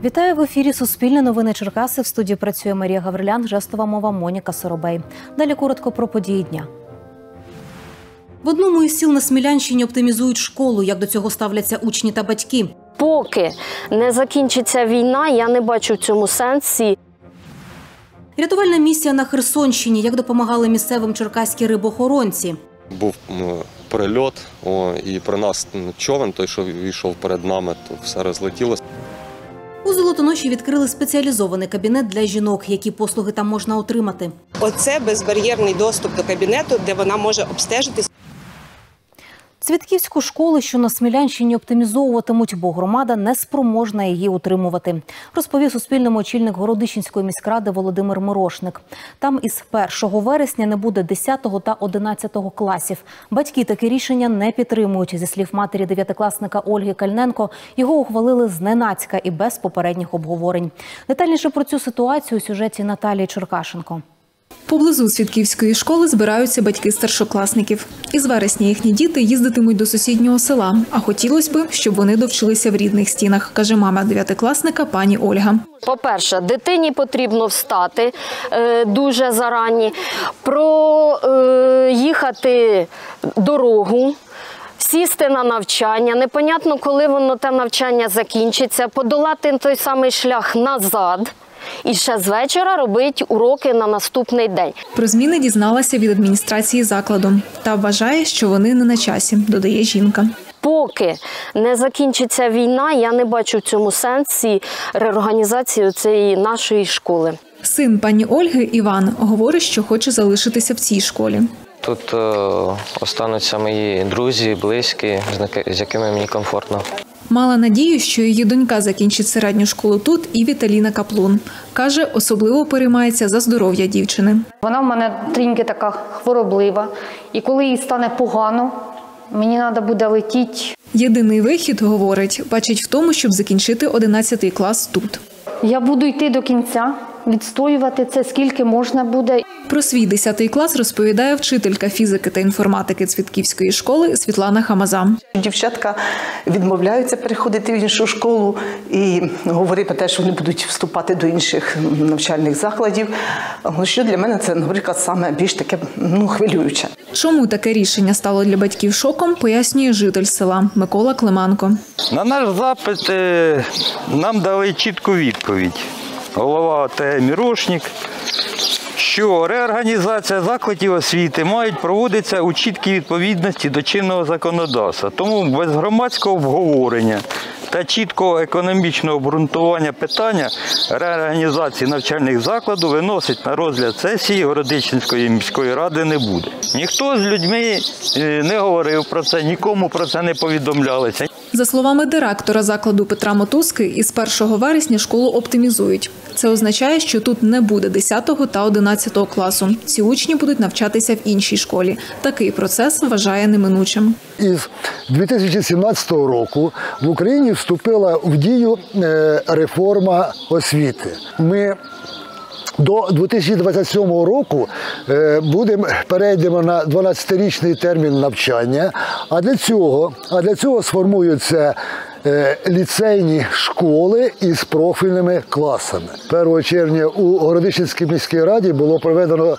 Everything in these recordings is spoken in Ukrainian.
Вітаю в ефірі «Суспільне новини Черкаси». В студії працює Марія Гаврилян, жестова мова Моніка Соробей. Далі коротко про події дня. В одному із сіл на Смілянщині оптимізують школу. Як до цього ставляться учні та батьки? Поки не закінчиться війна, я не бачу в цьому сенсі. Рятувальна місія на Херсонщині. Як допомагали місцевим черкаські рибоохоронці? Був перельот, і при нас човен, той, що йшов перед нами, то все розлетілося. У Золотоноші відкрили спеціалізований кабінет для жінок. Які послуги там можна отримати? Оце безбар'єрний доступ до кабінету, де вона може обстежитись. Цвітківську школу, що на Смілянщині, оптимізовуватимуть, бо громада не спроможна її утримувати, розповів Суспільному очільник Городищенської міськради Володимир Мирошник. Там із 1 вересня не буде 10 та 11 класів. Батьки таке рішення не підтримують. Зі слів матері дев'ятикласника Ольги Кальненко, його ухвалили зненацька і без попередніх обговорень. Детальніше про цю ситуацію у сюжеті Наталії Черкашенко. Поблизу Цвітківської школи збираються батьки старшокласників. Із вересня їхні діти їздитимуть до сусіднього села, а хотілося б, щоб вони довчилися в рідних стінах, каже мама дев'ятикласника пані Ольга. По-перше, дитині потрібно встати дуже зарані, проїхати дорогу, сісти на навчання, непонятно, коли воно те навчання закінчиться, подолати той самий шлях назад. І ще з вечора робить уроки на наступний день. Про зміни дізналася від адміністрації закладу та вважає, що вони не на часі, додає жінка. Поки не закінчиться війна, я не бачу в цьому сенсі реорганізації цієї нашої школи. Син пані Ольги, Іван, говорить, що хоче залишитися в цій школі. Тут остануться мої друзі, близькі, з якими мені комфортно. Мала надію, що її донька закінчить середню школу тут, і Віталіна Каплун. Каже, особливо переймається за здоров'я дівчини. Вона в мене трішки така хвороблива. І коли їй стане погано, мені треба буде летіти. Єдиний вихід, говорить, бачить в тому, щоб закінчити 11 клас тут. Я буду йти до кінця, відстоювати це, скільки можна буде. Про свій 10 клас розповідає вчителька фізики та інформатики Цвітківської школи Світлана Хамаза. Дівчатка відмовляються переходити в іншу школу і говорять про те, що вони будуть вступати до інших навчальних закладів. Що для мене це, наприклад, саме більш таке хвилююче. Чому таке рішення стало для батьків шоком, пояснює житель села Микола Климанко. На наш запит нам дали чітку відповідь. Голова ОТГ Мирошник, що реорганізація закладів освіти має проводитися у чіткій відповідності до чинного законодавства. Тому без громадського обговорення та чіткого економічного обґрунтування питання реорганізації навчальних закладів виносить на розгляд сесії Городищенської міської ради не буде. Ніхто з людьми не говорив про це, нікому про це не повідомлялося. За словами директора закладу Петра Мотузки, із 1 вересня школу оптимізують. Це означає, що тут не буде 10 та 11 класу. Ці учні будуть навчатися в іншій школі. Такий процес вважає неминучим. Із 2017 року в Україні вступила в дію реформа освіти. Ми до 2027 року перейдемо на 12-річний термін навчання, а для цього сформуються ліцейні школи із профільними класами. 1 червня у Городищенській міській раді було проведено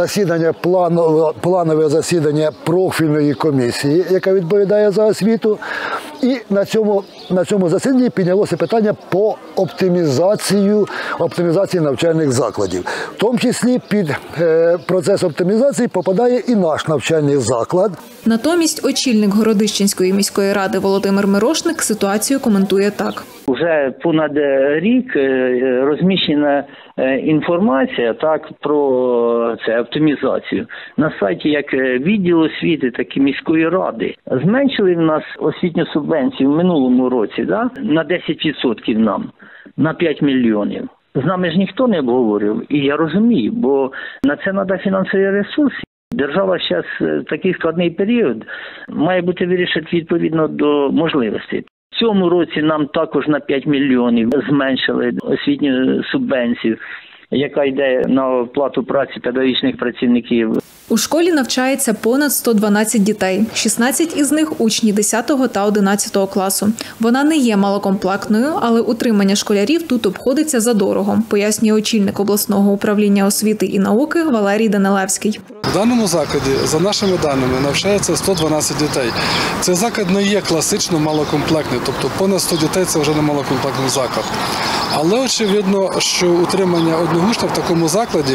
планове засідання профільної комісії, яка відповідає за освіту. І на цьому засіданні піднялося питання по оптимізації навчальних закладів. В тому числі під процес оптимізації попадає і наш навчальний заклад. Натомість очільник Городищенської міської ради Володимир Мирошник ситуацію коментує так. Уже понад рік розміщена інформація про оптимізацію на сайті як відділу освіти, так і міської ради. Зменшили в нас освітню субвенцію в минулому році на 10% нам, на 5 мільйонів. З нами ж ніхто не обговорив, і я розумію, бо на це треба фінансові ресурси. Держава зараз в такий складний період має бути вирішена відповідно до можливостей. В цьому році нам також на 5 мільйонів зменшили освітню субвенцію, яка йде на оплату праці педагогічних працівників. У школі навчається понад 112 дітей. 16 із них – учні 10 та 11 класу. Вона не є малокомплектною, але утримання школярів тут обходиться задорого, пояснює очільник обласного управління освіти і науки Валерій Данилевський. В даному закладі, за нашими даними, навчається 112 дітей. Цей заклад не є класично малокомплектний, тобто понад 100 дітей – це вже не малокомплектний заклад. Але очевидно, що утримання одного учня в такому закладі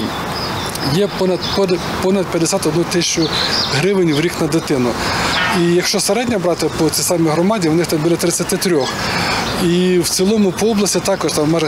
є понад 51 тисячу гривень в рік на дитину. І якщо середньо брати по цій самій громаді, в них там біля 33. І в цілому по області також там майже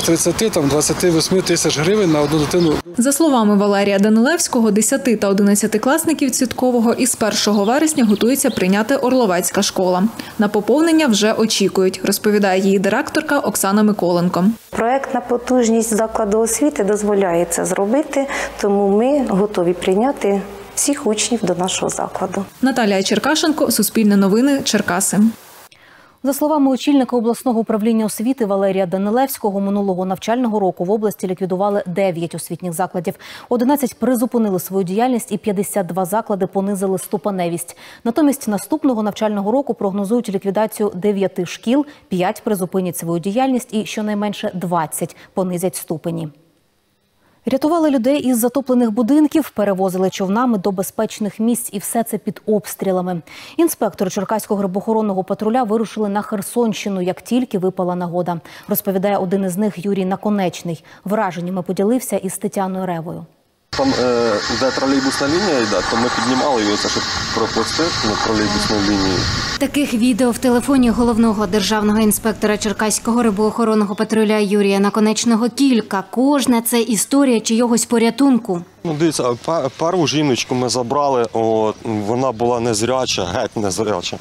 30-28 тисяч гривень на одну дитину. За словами Валерія Данилевського, 10 та 11 класників Цвіткового із 1 вересня готується прийняти Орловецька школа. На поповнення вже очікують, розповідає її директорка Оксана Миколенко. Проектна потужність закладу освіти дозволяє це зробити, тому ми готові прийняти всіх учнів до нашого закладу. Наталія Черкашенко, Суспільне новини, Черкаси. За словами очільника обласного управління освіти Валерія Данилевського, минулого навчального року в області ліквідували 9 освітніх закладів. 11 призупинили свою діяльність і 52 заклади понизили ступеневість. Натомість наступного навчального року прогнозують ліквідацію 9 шкіл, 5 призупинять свою діяльність і щонайменше 20 понизять ступені. Рятували людей із затоплених будинків, перевозили човнами до безпечних місць, і все це під обстрілами. Інспектори Черкаського рибоохоронного патруля вирушили на Херсонщину, як тільки випала нагода. Розповідає один із них Юрій Наконечний. Враженнями поділився із Тетяною Ревою. Там, де тролейбусна лінія йде, то ми піднімали його, щоб пропустити на тролейбусну лінію. Таких відео в телефоні головного державного інспектора Черкаського рибоохоронного патруля Юрія Наконечного кілька. Кожна – це історія чийогось порятунку. Дивіться, першу жіночку ми забрали, вона була незряча, геть незряча.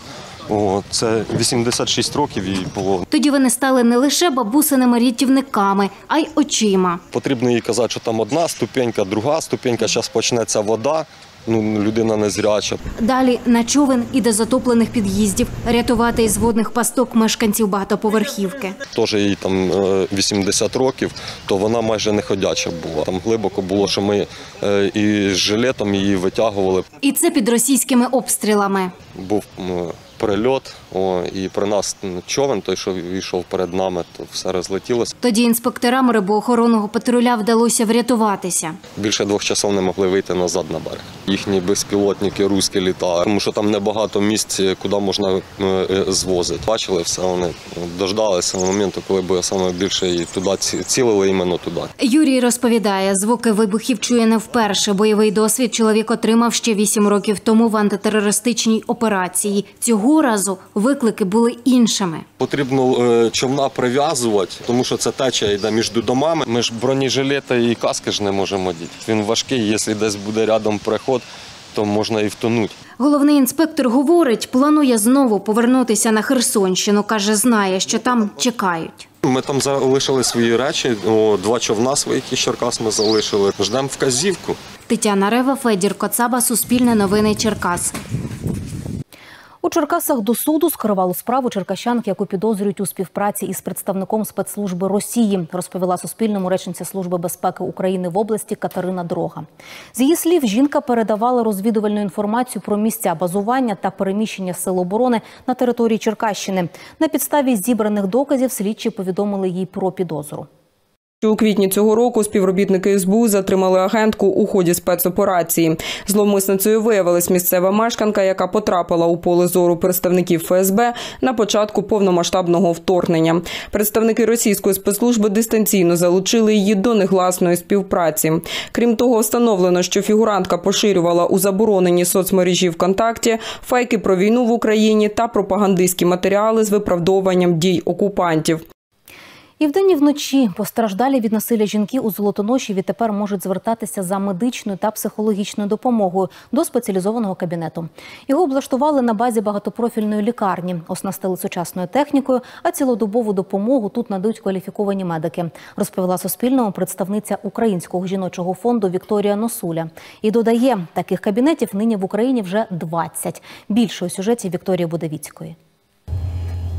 Це 86 років їй було. Тоді вони стали не лише бабусиними рятівниками, а й очима. Потрібно їй казати, що там одна ступенька, друга ступенька, зараз почнеться вода, людина незряча. Далі на човен і до затоплених під'їздів рятувати із водних пасток мешканців багатоповерхівки. Тож їй там 80 років, то вона майже не ходяча була. Там глибоко було, що ми і з жилетом її витягували. І це під російськими обстрілами. Був прильот, і при нас човен, той, що йшов перед нами, то все розлетілося. Тоді інспекторам рибоохоронного патруля вдалося врятуватися. Більше 2 часов не могли вийти назад на берег. Їхні безпілотники руські літають, тому що там небагато місць, куди можна звозити. Бачили все, вони дождалися моменту, коли б саме більше і туди цілили, іменно туди. Юрій розповідає, звуки вибухів чує не вперше. Бойовий досвід чоловік отримав ще 8 років тому в антитерористичній операції. Цього разу виклики були іншими. Потрібно човна прив'язувати, тому що це течія йде між домами. Ми ж бронежилети і каски ж не можемо діти. Він важкий, якщо десь буде рядом переход, то можна і втонути. Головний інспектор говорить, планує знову повернутися на Херсонщину. Каже, знає, що там чекають. Ми там залишили свої речі, 2 човна своїх із Черкас ми залишили. Ждемо вказівку. Тетяна Рева, Федір Коцаба, Суспільне новини, Черкаси. У Черкасах до суду скерували справу черкащанки, яку підозрюють у співпраці із представником спецслужби Росії, розповіла Суспільному речниця Служби безпеки України в області Катерина Дрога. З її слів, жінка передавала розвідувальну інформацію про місця базування та переміщення сил оборони на території Черкащини. На підставі зібраних доказів слідчі повідомили їй про підозру. У квітні цього року співробітники СБУ затримали агентку у ході спецоперації. Зловмисницею виявилась місцева мешканка, яка потрапила у поле зору представників ФСБ на початку повномасштабного вторгнення. Представники російської спецслужби дистанційно залучили її до негласної співпраці. Крім того, встановлено, що фігурантка поширювала у забороненій соцмережі ВКонтакті фейки про війну в Україні та пропагандистські матеріали з виправдовуванням дій окупантів. І вдень, і вночі постраждалі від насилля жінки у Золотоноші відтепер можуть звертатися за медичною та психологічною допомогою до спеціалізованого кабінету. Його облаштували на базі багатопрофільної лікарні, оснастили сучасною технікою, а цілодобову допомогу тут надають кваліфіковані медики, розповіла Суспільному представниця Українського жіночого фонду Вікторія Носуля. І додає, таких кабінетів нині в Україні вже 20. Більше у сюжеті Вікторії Будовіцької.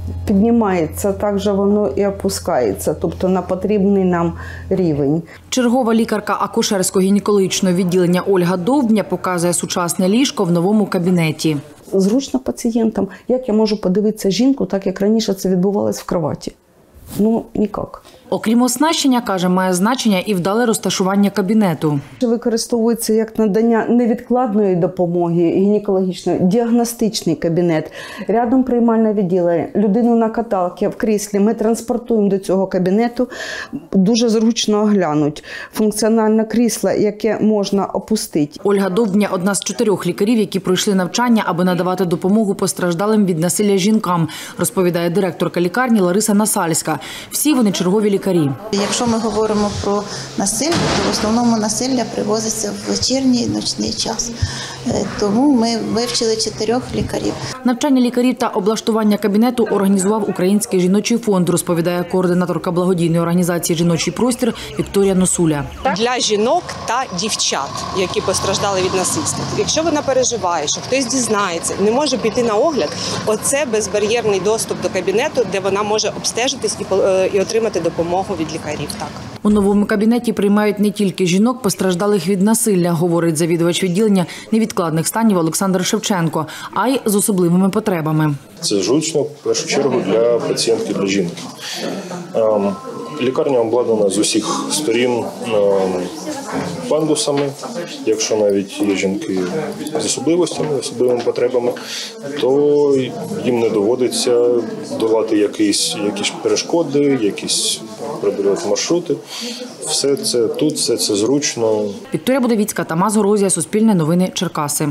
піднімається, так же воно і опускається, тобто на потрібний нам рівень. Чергова лікарка акушерсько-гінекологічного відділення Ольга Довбня показує сучасне ліжко в новому кабінеті. Зручно пацієнтам. Як я можу подивитися жінку, так як раніше це відбувалось в кроваті? Ну, ніяк. Окрім оснащення, каже, має значення і вдале розташування кабінету. Використовується як надання невідкладної допомоги, гінекологічної, діагностичний кабінет. Рядом приймальне відділення, людину на каталці, в кріслі. Ми транспортуємо до цього кабінету, дуже зручно оглянуть. Функціональне крісло, яке можна опустити. Ольга Довбня – одна з 4 лікарів, які пройшли навчання, аби надавати допомогу постраждалим від насилля жінкам, розповідає директорка лікарні Лариса Насальська. Всі вони чергові лікарі. Якщо ми говоримо про насилля, то в основному насилля привозиться в вечірній і ночний час. Тому ми вивчили 4 лікарів. Навчання лікарів та облаштування кабінету організував Український жіночий фонд, розповідає координаторка благодійної організації «Жіночий простір» Вікторія Носуля. Для жінок та дівчат, які постраждали від насильства. Якщо вона переживає, що хтось дізнається, не може піти на огляд, оце безбар'єрний доступ до кабінету, де вона може обстежитись і отримати допомогу від лікарів. Так. У новому кабінеті приймають не тільки жінок, постраждалих від насилля, говорить завідувач відділення невідкладних станів Олександр Шевченко, а й з особливими потребами. Це зручно, в першу чергу, для пацієнтки, для жінки. Лікарня обладнана з усіх сторін пандусами. Якщо навіть є жінки з особливостями, особливими потребами, то їм не доводиться долати якісь перешкоди, якісь пробирати маршрути. Все це тут, все це зручно. Вікторія Будовіцька, Тамас Горозія, Суспільне новини, Черкаси.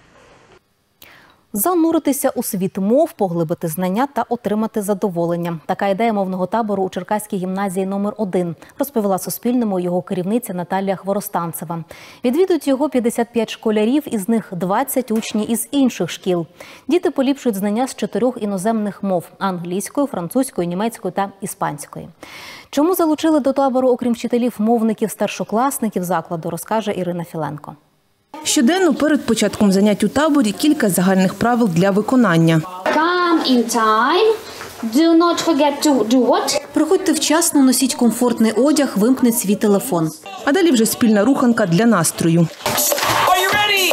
Зануритися у світ мов, поглибити знання та отримати задоволення. Така ідея мовного табору у Черкаській гімназії номер 1, розповіла Суспільному його керівниця Наталія Хворостанцева. Відвідують його 55 школярів, із них 20 учні із інших шкіл. Діти поліпшують знання з 4 іноземних мов – англійської, французької, німецької та іспанської. Чому залучили до табору, окрім вчителів, мовників, старшокласників закладу, розкаже Ірина Філенко. Щоденно перед початком занять у таборі кілька загальних правил для виконання. Come in time. Do not forget to do what? Приходьте вчасно, носіть комфортний одяг, вимкніть свій телефон. А далі вже спільна руханка для настрою. Are you ready?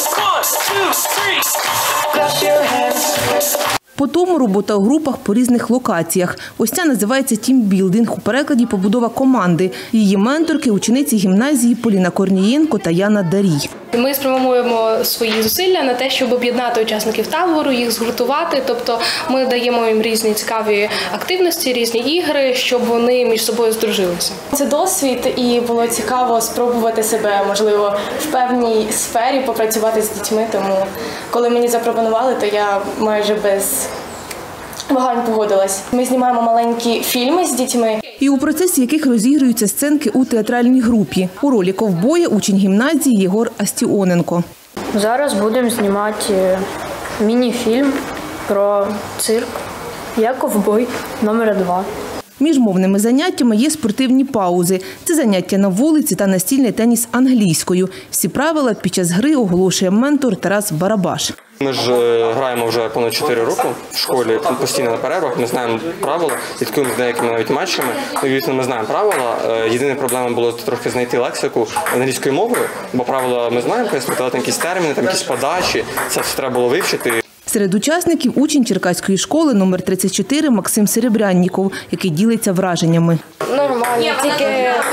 1, 2, 3. Clap your hands. По тому робота у групах по різних локаціях. Ось ця називається тімбілдинг, у перекладі побудова команди. Її менторки – учениці гімназії Поліна Корнієнко та Яна Дарій. Ми спрямуємо свої зусилля на те, щоб об'єднати учасників табору, їх згуртувати. Тобто ми даємо їм різні цікаві активності, різні ігри, щоб вони між собою здружилися. Це досвід, і було цікаво спробувати себе, можливо, в певній сфері попрацювати з дітьми. Тому коли мені запропонували, то я майже без вагань погодилась. Ми знімаємо маленькі фільми з дітьми. І у процесі яких розігруються сценки у театральній групі. У ролі ковбоя учень гімназії Єгор Астіоненко. Зараз будемо знімати міні-фільм про цирк «Я ковбой номер 2». Між мовними заняттями є спортивні паузи. Це заняття на вулиці та настільний теніс англійською. Всі правила під час гри оголошує ментор Тарас Барабаш. Ми ж граємо вже понад 4 роки в школі, постійно на перервах, ми знаємо правила, слідкуємо з деякими навіть матчами. Звісно, ми знаємо правила. Єдина проблема було трохи знайти лексику англійською мовою, бо правила ми знаємо, пояснити, але там якісь терміни, там якісь подачі, це все треба було вивчити. Серед учасників учень Черкаської школи номер 34 Максим Серебрянніков, який ділиться враженнями. Нормально, тільки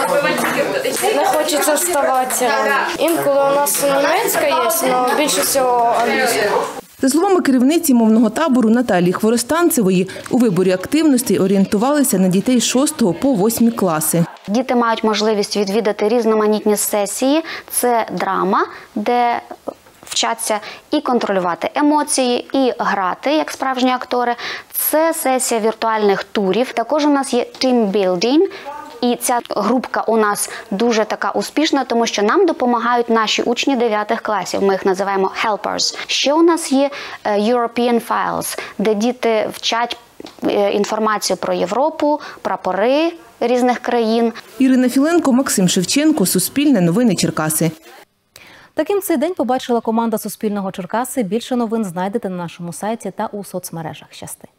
не хочеться вставати. Інколи у нас німецька є, але більше всього англійська. За словами керівниці мовного табору Наталії Хворостанцевої, у виборі активностей орієнтувалися на дітей з 6 по 8 класи. Діти мають можливість відвідати різноманітні сесії. Це драма, де вчаться і контролювати емоції, і грати, як справжні актори. Це сесія віртуальних турів. Також у нас є тімбілдинг. І ця групка у нас дуже така успішна, тому що нам допомагають наші учні 9 класів. Ми їх називаємо helpers. Ще у нас є European Files, де діти вчать інформацію про Європу, прапори різних країн. Ірина Філенко, Максим Шевченко, Суспільне новини, Черкаси. Таким цей день побачила команда Суспільного Черкаси. Більше новин знайдете на нашому сайті та у соцмережах. Щасти!